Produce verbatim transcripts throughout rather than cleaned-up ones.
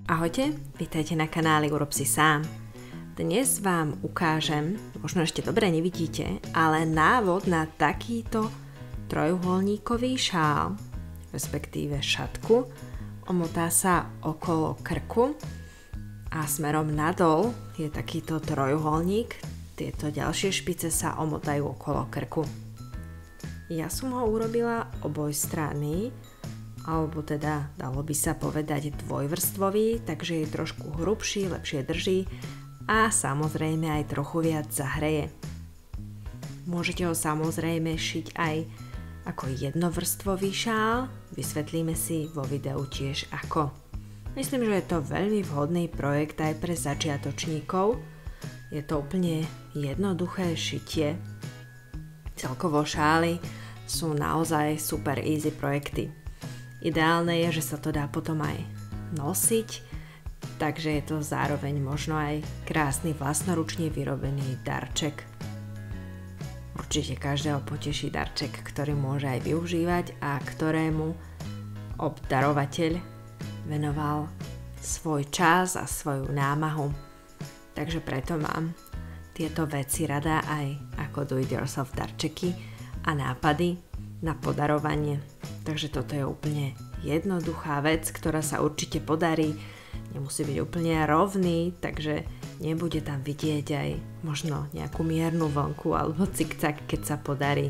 Ahojte, vítajte na kanáli Urob si sám. Dnes vám ukážem, možno ešte dobre nevidíte, ale návod na takýto trojuholníkový šál, respektíve šatku. Omotá sa okolo krku a smerom nadol je takýto trojuholník. Tieto ďalšie špice sa omotajú okolo krku. Ja som ho urobila obojstranný, alebo teda dalo by sa povedať dvojvrstvový, takže je trošku hrubší, lepšie drží a samozrejme aj trochu viac zahreje. Môžete ho samozrejme šiť aj ako jednovrstvový šál, vysvetlíme si vo videu tiež ako. Myslím, že je to veľmi vhodný projekt aj pre začiatočníkov. Je to úplne jednoduché šitie. Celkovo šály sú naozaj super easy projekty. Ideálne je, že sa to dá potom aj nosiť, takže je to zároveň možno aj krásny vlastnoručne vyrobený darček. Určite každého poteší darček, ktorý môže aj využívať a ktorému obdarovateľ venoval svoj čas a svoju námahu. Takže preto mám tieto veci rada aj ako do it yourself darčeky a nápady na podarovanie. Takže toto je úplne jednoduchá vec, ktorá sa určite podarí. Nemusí byť úplne rovný, takže nebude tam vidieť aj možno nejakú miernu vlnku alebo cikcak, keď sa podarí.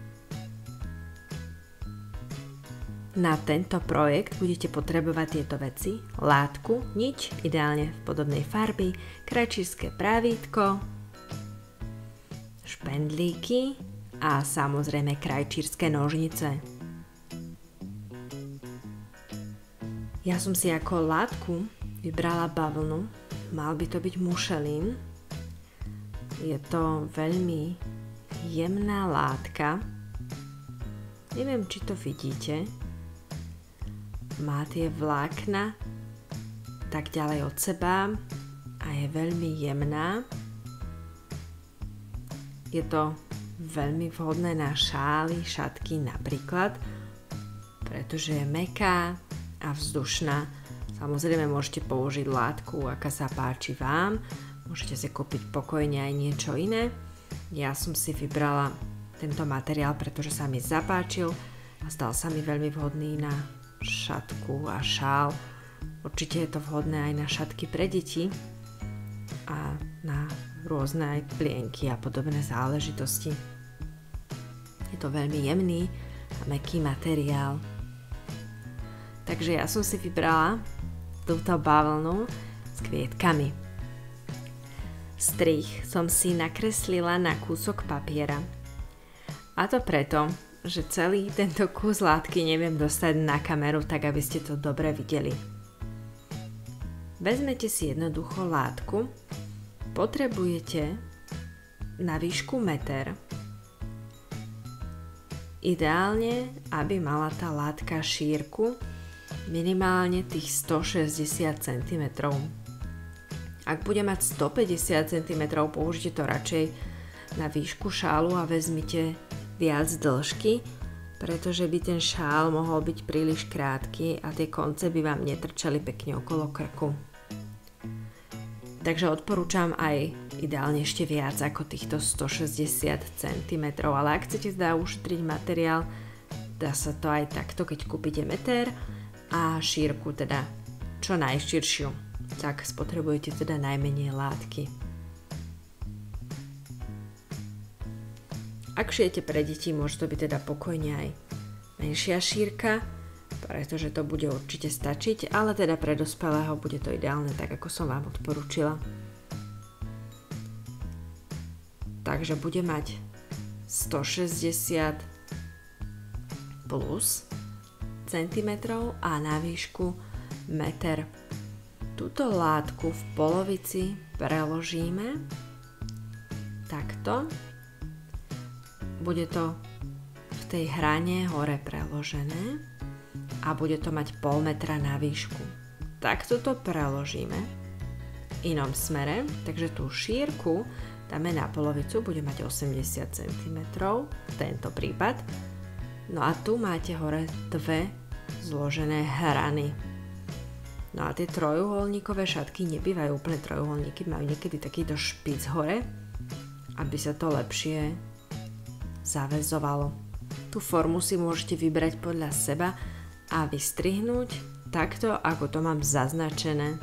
Na tento projekt budete potrebovať tieto veci: látku, niť, ideálne v podobnej farby, krajčírske pravítko, špendlíky a samozrejme krajčírske nožnice. Ja som si ako látku vybrala bavlnu, mal by to byť mušelín. Je to veľmi jemná látka, neviem, či to vidíte. Má tie vlákna tak ďalej od seba a je veľmi jemná. Je to veľmi vhodné na šály, šatky napríklad, pretože je mäkká a vzdušná. Samozrejme môžete použiť látku, aká sa páči vám. Môžete si kúpiť pokojne aj niečo iné. Ja som si vybrala tento materiál, pretože sa mi zapáčil a stal sa mi veľmi vhodný na šatku a šál. Určite je to vhodné aj na šatky pre deti a na rôzne aj plienky a podobné záležitosti. Je to veľmi jemný a mäkký materiál. Takže ja som si vybrala túto bavlnu s kvietkami. Strih som si nakreslila na kúsok papiera. A to preto, že celý tento kus látky neviem dostať na kameru, tak aby ste to dobre videli. Vezmete si jednoducho látku, potrebujete na výšku meter. Ideálne, aby mala tá látka šírku minimálne tých stošesťdesiat centimetrov. Ak bude mať stopäťdesiat centimetrov, použite to radšej na výšku šálu a vezmite viac dĺžky, pretože by ten šál mohol byť príliš krátky a tie konce by vám netrčali pekne okolo krku. Takže odporúčam aj ideálne ešte viac ako týchto stošesťdesiat centimetrov, ale ak chcete teda ušetriť materiál, dá sa to aj takto, keď kúpite meter a šírku teda čo najširšiu, tak spotrebujete teda najmenej látky. Ak šijete pre deti, môže to byť teda pokojne aj menšia šírka, pretože to bude určite stačiť, ale teda pre dospelého bude to ideálne, tak ako som vám odporúčila. Takže bude mať stošesťdesiat plus centimetrov a na výšku meter. Túto látku v polovici preložíme takto. Bude to v tej hrane hore preložené a bude to mať pol metra na výšku. Takto to preložíme v inom smere, takže tú šírku dáme na polovicu, bude mať osemdesiat centimetrov, tento prípad. No a tu máte hore dve zložené hrany. No a tie trojuholníkové šatky nebývajú úplne trojuholníky, majú niekedy takýto špic hore, aby sa to lepšie zaväzovalo. Tú formu si môžete vybrať podľa seba a vystrihnúť takto, ako to mám zaznačené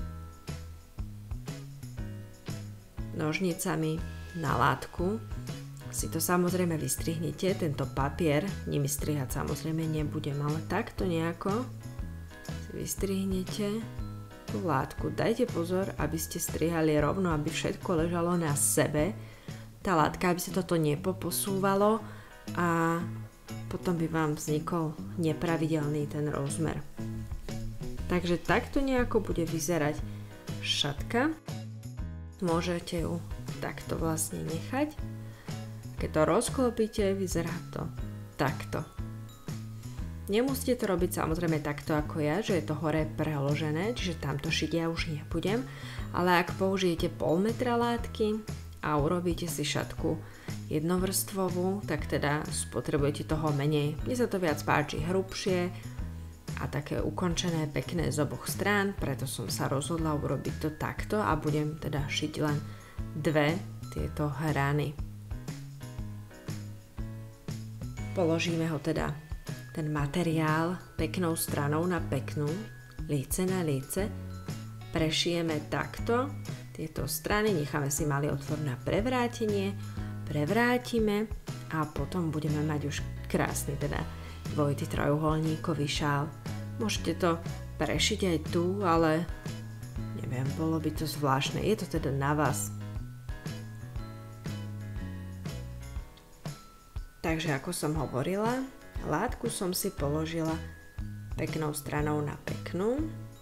nožnicami na látku. Si to samozrejme vystrihnite, tento papier nimi strihať samozrejme nebudem, ale takto nejako si vystrihnete tú látku. Dajte pozor, aby ste strihali rovno, aby všetko ležalo na sebe. Tá látka, aby sa toto nepoposúvalo a potom by vám vznikol nepravidelný ten rozmer. Takže takto nejako bude vyzerať šatka. Môžete ju takto vlastne nechať. Keď to rozklopíte, vyzerá to takto. Nemusíte to robiť samozrejme takto ako ja, že je to hore preložené, čiže tamto šiť ja už nebudem, ale ak použijete pol metra látky a urobíte si šatku jednovrstvovú, tak teda spotrebujete toho menej. Mne sa to viac páči hrubšie a také ukončené, pekné z oboch strán, preto som sa rozhodla urobiť to takto a budem teda šiť len dve tieto hrany. Položíme ho teda ten materiál peknou stranou na peknú, líce na líce, prešijeme takto tieto strany, necháme si malý otvor na prevrátenie, prevrátime a potom budeme mať už krásny teda dvojitý trojuholníkový šál. Môžete to prešiť aj tu, ale neviem, bolo by to zvláštne, je to teda na vás. Takže ako som hovorila, látku som si položila peknou stranou na peknú,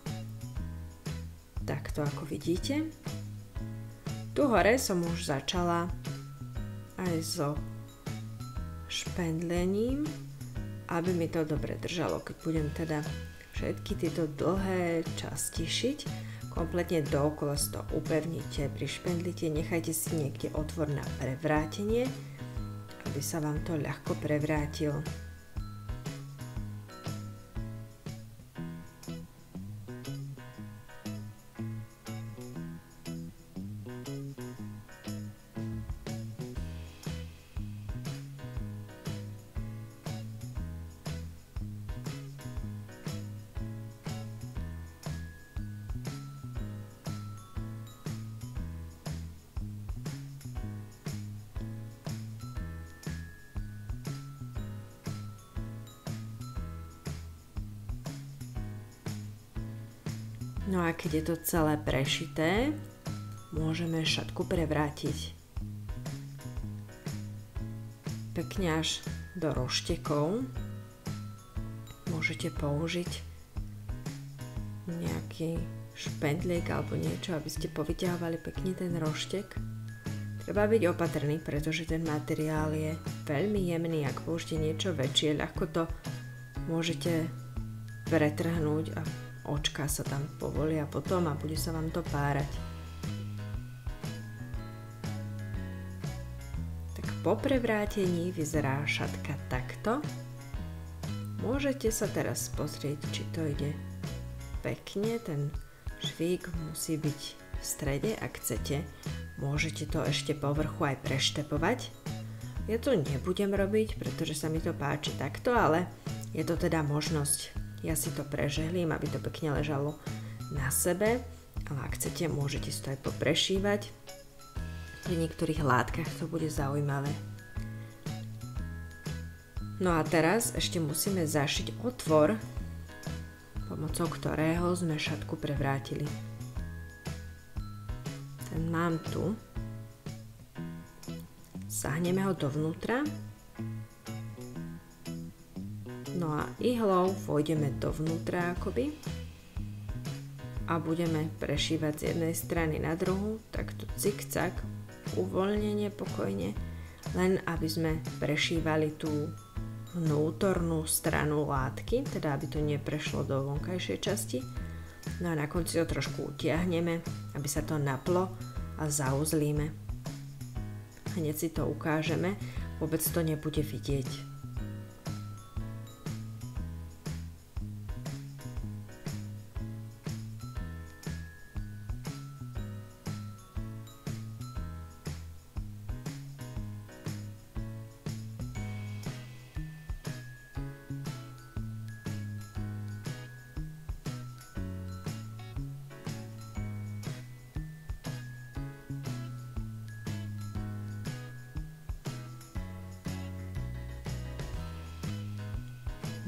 takto ako vidíte. Tu hore som už začala aj so špendlením, aby mi to dobre držalo, keď budem teda všetky tieto dlhé časti šiť. Kompletne dookola si to upevnite, prišpendlite, nechajte si niekde otvor na prevrátenie, aby sa vám to ľahko prevrátilo. No a keď je to celé prešité, môžeme šatku prevrátiť pekne až do roštekov. Môžete použiť nejaký špendlík alebo niečo, aby ste povyťahovali pekne ten roštek. Treba byť opatrný, pretože ten materiál je veľmi jemný. Ak použite niečo väčšie, ľahko to môžete pretrhnúť a očká sa tam povolia potom a bude sa vám to párať. Tak po prevrátení vyzerá šatka takto. Môžete sa teraz pozrieť, či to ide pekne. Ten švík musí byť v strede, ak chcete. Môžete to ešte po vrchu aj preštepovať. Ja to nebudem robiť, pretože sa mi to páči takto, ale je to teda možnosť. Ja si to prežehlím, aby to pekne ležalo na sebe, ale ak chcete, môžete si to aj poprešívať. Pri niektorých látkach to bude zaujímavé. No a teraz ešte musíme zašiť otvor, pomocou ktorého sme šatku prevrátili. Ten mám tu. Sahneme ho dovnútra. No a ihlou vôjdeme dovnútra akoby a budeme prešívať z jednej strany na druhú, takto cik-cak, uvoľnenie pokojne, len aby sme prešívali tú vnútornú stranu látky, teda aby to neprešlo do vonkajšej časti. No a na konci to trošku utiahneme, aby sa to naplo a zauzlíme. Hneď si to ukážeme, vôbec to nebude vidieť.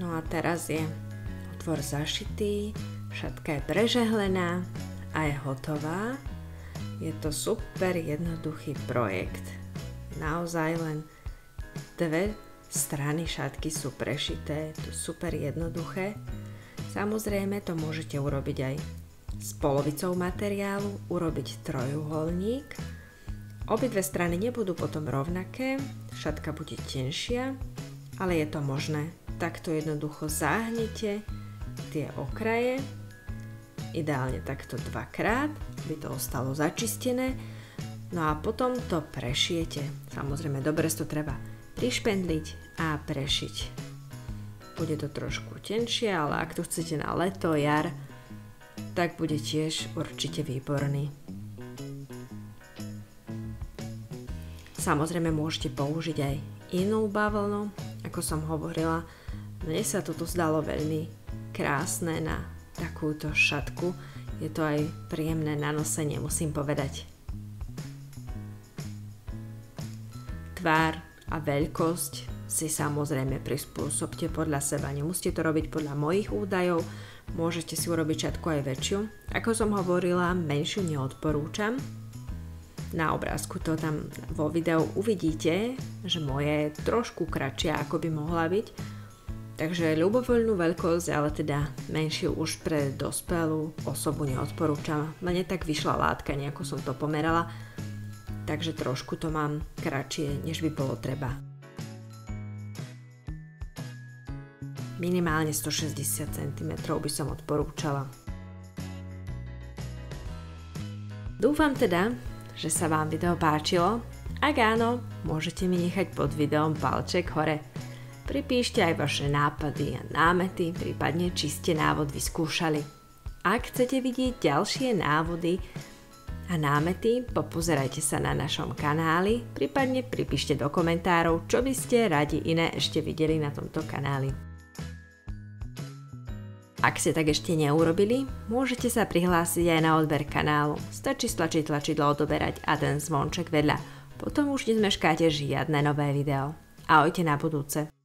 No a teraz je otvor zašitý, šatka je prežehlená a je hotová. Je to super jednoduchý projekt. Naozaj len dve strany šatky sú prešité, to super jednoduché. Samozrejme to môžete urobiť aj s polovicou materiálu, urobiť trojuholník. Obidve strany nebudú potom rovnaké, šatka bude tenšia, ale je to možné. Takto jednoducho zahnete tie okraje, ideálne takto dvakrát, aby to ostalo začistené. No a potom to prešijete. Samozrejme, dobre to treba prišpendliť a prešiť. Bude to trošku tenšie, ale ak to chcete na leto, jar, tak bude tiež určite výborný. Samozrejme môžete použiť aj inú bavlnu, ako som hovorila. Mne sa toto zdalo veľmi krásne na takúto šatku. Je to aj príjemné na nosenie, musím povedať. Tvár a veľkosť si samozrejme prispôsobte podľa seba. Nemusíte to robiť podľa mojich údajov, môžete si urobiť šatku aj väčšiu. Ako som hovorila, menšiu neodporúčam. Na obrázku to tam vo videu uvidíte, že moje je trošku kratšia, ako by mohla byť. Takže ľubovoľnú veľkosť, ale teda menšiu už pre dospelú osobu neodporúčam. Mne tak vyšla látka, nejako som to pomerala, takže trošku to mám kratšie, než by bolo treba. Minimálne stošesťdesiat centimetrov by som odporúčala. Dúfam teda, že sa vám video páčilo. Ak áno, môžete mi nechať pod videom palček hore. Pripíšte aj vaše nápady a námety, prípadne či ste návod vyskúšali. Ak chcete vidieť ďalšie návody a námety, popozerajte sa na našom kanáli, prípadne pripíšte do komentárov, čo by ste radi iné ešte videli na tomto kanáli. Ak ste tak ešte neurobili, môžete sa prihlásiť aj na odber kanálu. Stačí stlačiť tlačidlo odoberať a ten zvonček vedľa. Potom už nezmeškáte žiadne nové video. Ahojte na budúce.